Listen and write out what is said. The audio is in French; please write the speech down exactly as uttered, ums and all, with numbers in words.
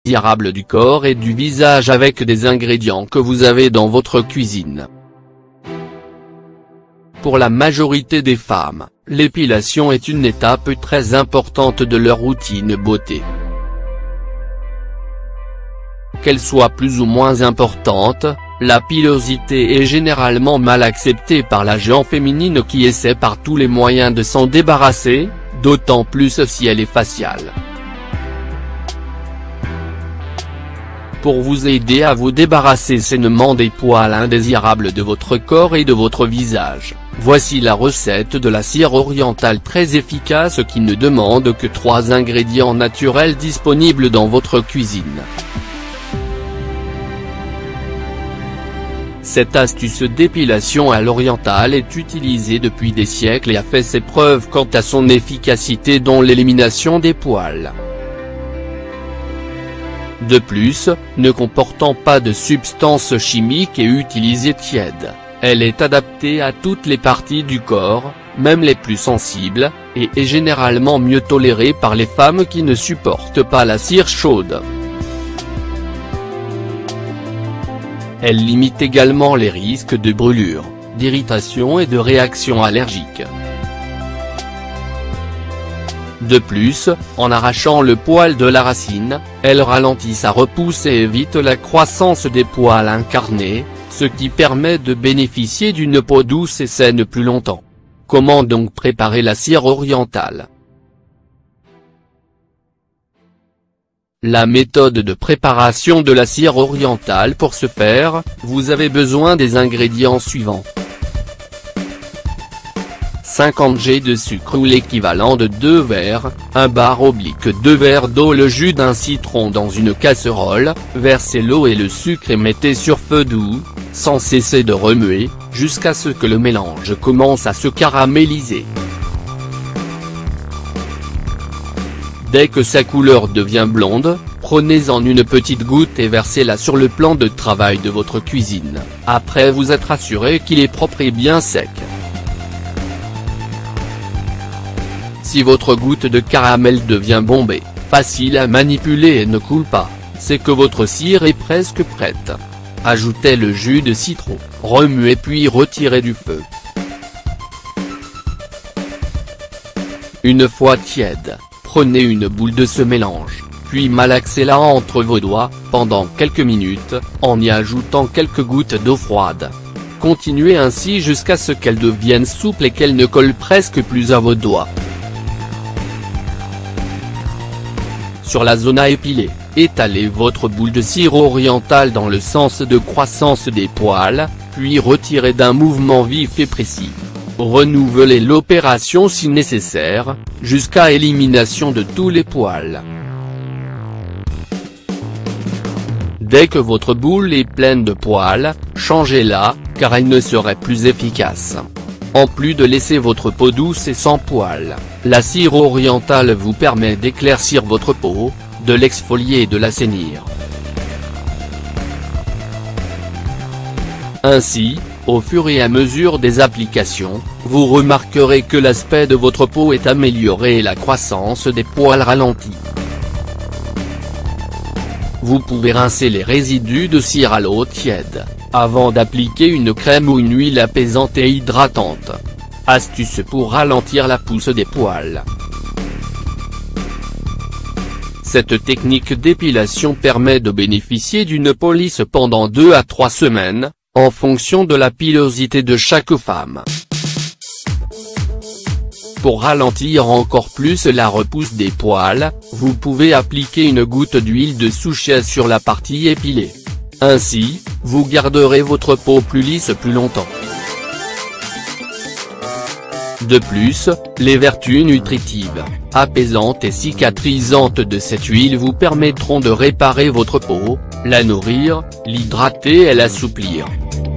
indésirables du corps et du visage avec des ingrédients que vous avez dans votre cuisine. Pour la majorité des femmes, l'épilation est une étape très importante de leur routine beauté. Qu'elle soit plus ou moins importante, la pilosité est généralement mal acceptée par la gente féminine qui essaie par tous les moyens de s'en débarrasser, d'autant plus si elle est faciale. Pour vous aider à vous débarrasser sainement des poils indésirables de votre corps et de votre visage, voici la recette de la cire orientale très efficace qui ne demande que trois ingrédients naturels disponibles dans votre cuisine. Cette astuce d'épilation à l'orientale est utilisée depuis des siècles et a fait ses preuves quant à son efficacité dans l'élimination des poils. De plus, ne comportant pas de substances chimiques et utilisée tiède, elle est adaptée à toutes les parties du corps, même les plus sensibles, et est généralement mieux tolérée par les femmes qui ne supportent pas la cire chaude. Elle limite également les risques de brûlure, d'irritation et de réaction allergique. De plus, en arrachant le poil de la racine, elle ralentit sa repousse et évite la croissance des poils incarnés, ce qui permet de bénéficier d'une peau douce et saine plus longtemps. Comment donc préparer la cire orientale ? La méthode de préparation de la cire orientale. Pour ce faire, vous avez besoin des ingrédients suivants. cinquante grammes de sucre ou l'équivalent de deux verres, un bar oblique deux verres d'eau. Le jus d'un citron dans une casserole, versez l'eau et le sucre et mettez sur feu doux, sans cesser de remuer, jusqu'à ce que le mélange commence à se caraméliser. Dès que sa couleur devient blonde, prenez-en une petite goutte et versez-la sur le plan de travail de votre cuisine, après vous être assuré qu'il est propre et bien sec. Si votre goutte de caramel devient bombée, facile à manipuler et ne coule pas, c'est que votre cire est presque prête. Ajoutez le jus de citron, remuez puis retirez du feu. Une fois tiède, prenez une boule de ce mélange, puis malaxez-la entre vos doigts, pendant quelques minutes, en y ajoutant quelques gouttes d'eau froide. Continuez ainsi jusqu'à ce qu'elle devienne souple et qu'elle ne colle presque plus à vos doigts. Sur la zone à épiler, étalez votre boule de cire orientale dans le sens de croissance des poils, puis retirez d'un mouvement vif et précis. Renouvelez l'opération si nécessaire, jusqu'à élimination de tous les poils. Dès que votre boule est pleine de poils, changez-la, car elle ne serait plus efficace. En plus de laisser votre peau douce et sans poils, la cire orientale vous permet d'éclaircir votre peau, de l'exfolier et de l'assainir. Ainsi, au fur et à mesure des applications, vous remarquerez que l'aspect de votre peau est amélioré et la croissance des poils ralentie. Vous pouvez rincer les résidus de cire à l'eau tiède, avant d'appliquer une crème ou une huile apaisante et hydratante. Astuce pour ralentir la pousse des poils. Cette technique d'épilation permet de bénéficier d'une peau lisse pendant deux à trois semaines, en fonction de la pilosité de chaque femme. Pour ralentir encore plus la repousse des poils, vous pouvez appliquer une goutte d'huile de souchet sur la partie épilée. Ainsi, vous garderez votre peau plus lisse plus longtemps. De plus, les vertus nutritives, apaisantes et cicatrisantes de cette huile vous permettront de réparer votre peau, la nourrir, l'hydrater et l'assouplir.